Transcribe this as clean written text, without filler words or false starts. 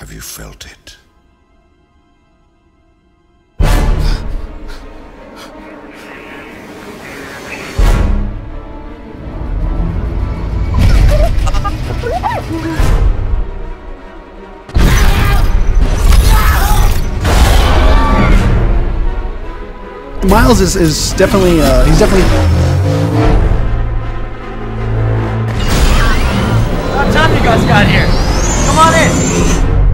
Have you felt it? Miles is definitely he's definitely. What time you guys got here? Come on in.